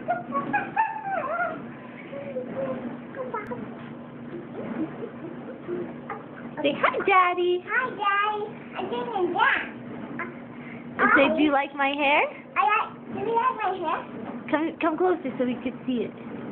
Say hi, Daddy. Hi, Daddy. I'm doing that. Say, do you like my hair? Do you like my hair? Come closer so we could see it.